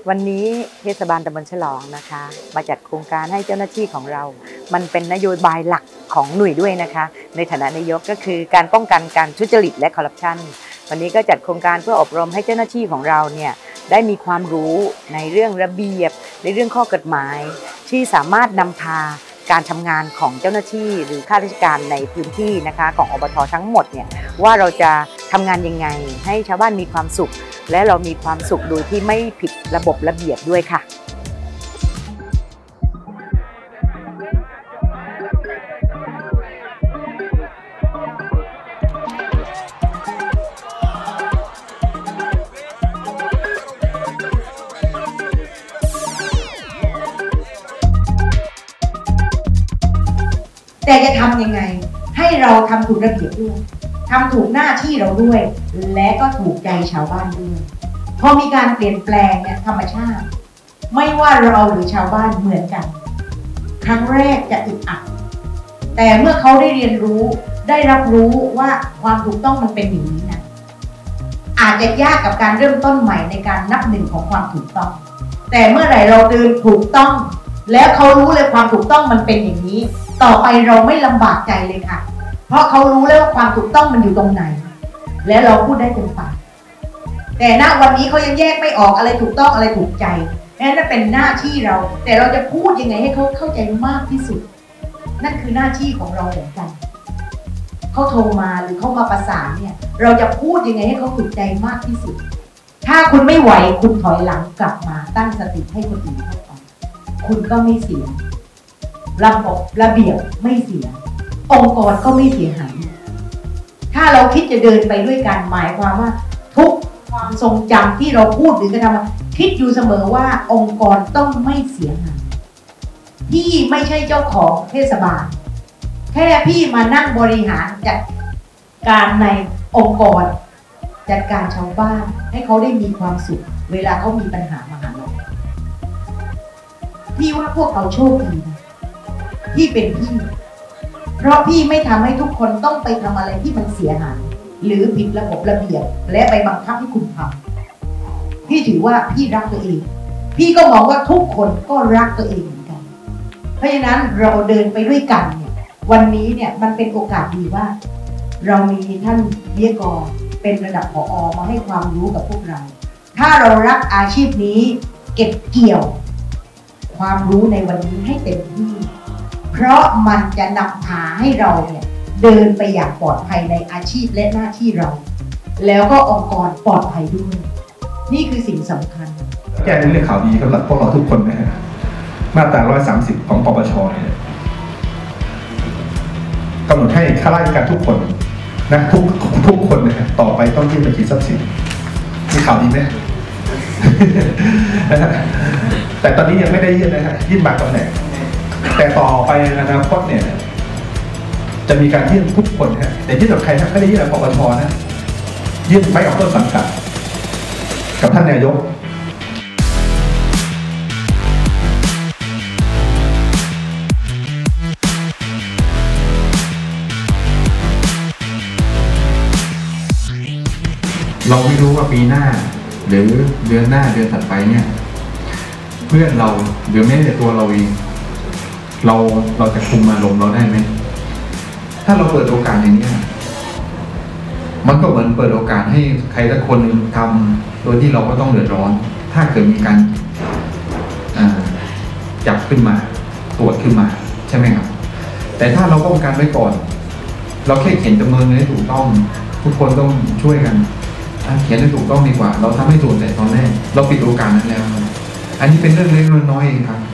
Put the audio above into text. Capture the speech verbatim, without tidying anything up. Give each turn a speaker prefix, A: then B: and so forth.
A: วันนี้เทศบาลตำบลฉลองนะคะมาจัดโครงการให้เจ้าหน้าที่ของเรามันเป็นนโยบายหลักของหน่วยด้วยนะคะในฐานะนายกก็คือการป้องกันการทุจริตและคอร์รัปชันวันนี้ก็จัดโครงการเพื่ออบรมให้เจ้าหน้าที่ของเราเนี่ยได้มีความรู้ในเรื่องระเบียบในเรื่องข้อกฎหมายที่สามารถนำพาการทำงานของเจ้าหน้าที่หรือข้าราชการในพื้นที่นะคะของอบท.ทั้งหมดเนี่ยว่าเราจะทำงานยังไงให้ชาวบ้านมีความสุขและเรามีความสุขโดยที่ไม่ผิดระบบระเบียบด้วยค่ะ
B: แต่จะทำยังไงให้เราทำถูกระเบียบด้วยทำถูกหน้าที่เราด้วยและก็ถูกใจชาวบ้านด้วยพอมีการเปลี่ยนแปลงเนี่ยธรรมชาติไม่ว่าเราหรือชาวบ้านเหมือนกันครั้งแรกจะอึดอัดแต่เมื่อเขาได้เรียนรู้ได้รับรู้ว่าความถูกต้องมันเป็นอย่างนี้นะอาจจะยากกับการเริ่มต้นใหม่ในการนับหนึ่งของความถูกต้องแต่เมื่อไหร่เราเดินถูกต้องแล้วเขารู้เลยความถูกต้องมันเป็นอย่างนี้ต่อไปเราไม่ลำบากใจเลยค่ะเพราะเขารู้แล้วว่าความถูกต้องมันอยู่ตรงไหนและเราพูดได้เต็มปากแต่ณวันนี้เขายังแยกไม่ออกอะไรถูกต้องอะไรถูกใจนั่นเป็นหน้าที่เราแต่เราจะพูดยังไงให้เขาเข้าใจมากที่สุดนั่นคือหน้าที่ของเราเหมือนกันเขาโทรมาหรือเขามาประสานเนี่ยเราจะพูดยังไงให้เขาถูกใจมากที่สุดถ้าคุณไม่ไหวคุณถอยหลังกลับมาตั้งสติให้คนอื่นเข้าไปคุณก็ไม่เสียระบบระเบียบไม่เสียองค์กรก็ไม่เสียหายถ้าเราคิดจะเดินไปด้วยกันหมายความว่าทุกความทรงจำที่เราพูดหรือกระทำคิดอยู่เสมอว่าองค์กรต้องไม่เสียหายพี่ไม่ใช่เจ้าของเทศบาลแค่พี่มานั่งบริหารจัดการในองค์กรจัดการชาวบ้านให้เขาได้มีความสุขเวลาเขามีปัญหามาหาเราพี่ว่าพวกเราโชคดีนะพี่เป็นพี่เพราะพี่ไม่ทำให้ทุกคนต้องไปทำอะไรที่มันเสียหายหรือผิดระบบระเบียบและไปบังคับให้คุณทำพี่ถือว่าพี่รักตัวเองพี่ก็มองว่าทุกคนก็รักตัวเองเหมือนกันเพราะฉะนั้นเราเดินไปด้วยกันเนี่ยวันนี้เนี่ยมันเป็นโอกาสดีว่าเรามีท่านวิทยากรเป็นระดับผอ.มาให้ความรู้กับพวกเราถ้าเรารักอาชีพนี้เก็บเกี่ยวความรู้ในวันนี้ให้เต็มที่เพราะมันจะนำพาให้เราเนี่ยเดินไปอย่างปลอดภัยในอาชีพและหน้าที่เราแล้วก็องค์กรปลอดภัยด้วยนี่คือสิ่งสำคัญ
C: แก้เรื่องข่าวดีสำหรับพวกเราทุกคนนะฮะมาตราหนึ่งร้อยสามสิบของปปชเนี่ยกำหนดให้ข้าราชการทุกคนนะทุกทุกคนนะฮะต่อไปต้องยื่นบัญชีทรัพย์สินมีข่าวดีไหม แต่ตอนนี้ยังไม่ได้ยื่นนะฮะยื่นบางตำแหน่งแต่ต่อไปในอนาคตเนี่ยจะมีการยื่นทุกคนฮะแต่ยื่นกับใครนะไม่ได้ยื่นกับปปชนะยื่นไปกับต้นสังกัดกับท่านนายก
D: เราไม่รู้ว่าปีหน้าหรือเดือนหน้าเดือนถัดไปเนี่ยเพื่อนเราหรือแม้แต่ตัวเราเองเราเราจะคุมอารมณ์เราได้ไหมถ้าเราเปิดโอกาสอย่างนี้มันก็เหมือนเปิดโอกาสให้ใครสักคนทำโดยที่เราก็ต้องเดือดร้อนถ้าเกิดมีการจับขึ้นมาตรวจขึ้นมาใช่ไหมครับแต่ถ้าเราป้องกันไว้ก่อนเราแค่เขียนจำนวนเงินให้ถูกต้องทุกคนต้องช่วยกันเขียนให้ถูกต้องดีกว่าเราทำให้ถูกแต่ตอนแรกเราปิดโอกาสนั้นแล้วอันนี้เป็นเรื่องเล็กน้อยๆครับ